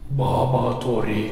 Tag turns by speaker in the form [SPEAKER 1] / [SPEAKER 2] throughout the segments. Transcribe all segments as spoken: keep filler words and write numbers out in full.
[SPEAKER 1] Baba Torik.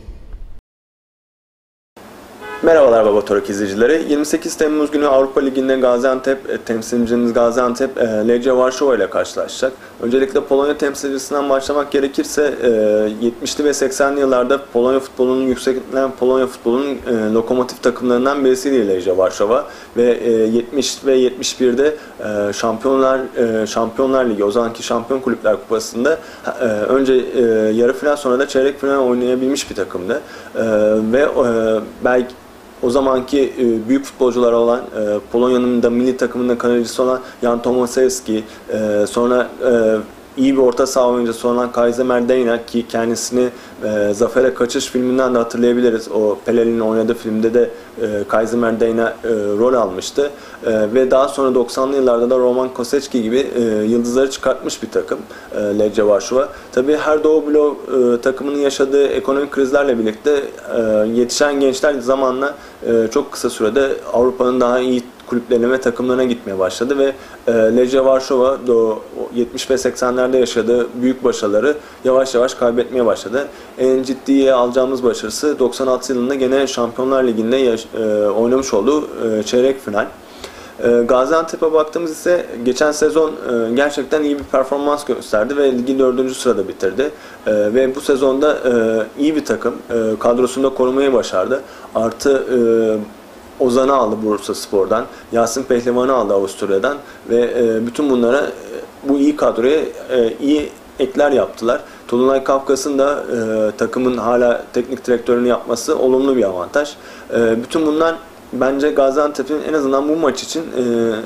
[SPEAKER 2] Merhabalar Baba Torik izleyicileri. yirmi sekiz Temmuz günü Avrupa Ligi'nde Gaziantep, temsilcimiz Gaziantep, Legia Varşova ile karşılaşacak. Öncelikle Polonya temsilcisinden başlamak gerekirse yetmişli ve seksenli yıllarda Polonya futbolunun yükselen Polonya futbolunun lokomotif takımlarından birisiydi Legia Varşova ve yetmiş ve yetmiş birde Şampiyonlar Şampiyonlar Ligi, o zamanki Şampiyon Kulüpler Kupası'nda önce yarı final sonra da çeyrek final oynayabilmiş bir takımdı. Ve belki o zamanki e, büyük futbolcular olan e, Polonya'nın da milli takımında kalecisi olan Jan Tomaszewski, e, sonra e, iyi bir orta saha oyuncusu olan Kazimierz Dejna ki kendisini e, Zafer'e Kaçış filminden de hatırlayabiliriz. O Pele'nin oynadığı filmde de e, Kazimierz Dejna e, rol almıştı. E, ve daha sonra doksanlı yıllarda da Roman Kosecki gibi e, yıldızları çıkartmış bir takım e, Legia Varşova. Tabii her Doğu Bloğu e, takımının yaşadığı ekonomik krizlerle birlikte e, yetişen gençler zamanla e, çok kısa sürede Avrupa'nın daha iyi kulüplerine ve takımlarına gitmeye başladı ve e, Legia Varşova yetmiş ve seksenlerde yaşadığı büyük başarıları yavaş yavaş kaybetmeye başladı. En ciddiye alacağımız başarısı doksan altı yılında gene Şampiyonlar Ligi'nde yaş, e, oynamış olduğu e, çeyrek final. E, Gaziantep'e baktığımız ise geçen sezon e, gerçekten iyi bir performans gösterdi ve ligi dördüncü sırada bitirdi. E, ve bu sezonda e, iyi bir takım e, kadrosunda korumayı başardı. Artı e, Ozan'ı aldı Bursaspor'dan, Yasin Pehlivan'ı aldı Avusturya'dan ve e, bütün bunlara e, bu iyi kadroya e, iyi ekler yaptılar. Tolunay Kafkas'ın da e, takımın hala teknik direktörünü yapması olumlu bir avantaj. E, bütün bunlar bence Gaziantep'in en azından bu maç için e,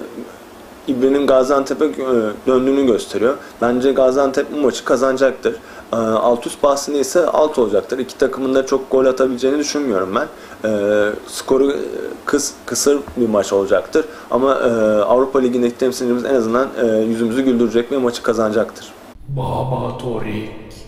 [SPEAKER 2] İbre'nin Gaziantep'e döndüğünü gösteriyor. Bence Gaziantep bu maçı kazanacaktır. Alt üst bahsinde ise alt olacaktır. İki takımın da çok gol atabileceğini düşünmüyorum ben. E, skoru kıs, kısır bir maç olacaktır. Ama e, Avrupa Ligi'ndeki temsilcimiz en azından e, yüzümüzü güldürecek ve maçı kazanacaktır.
[SPEAKER 1] Baba Torik.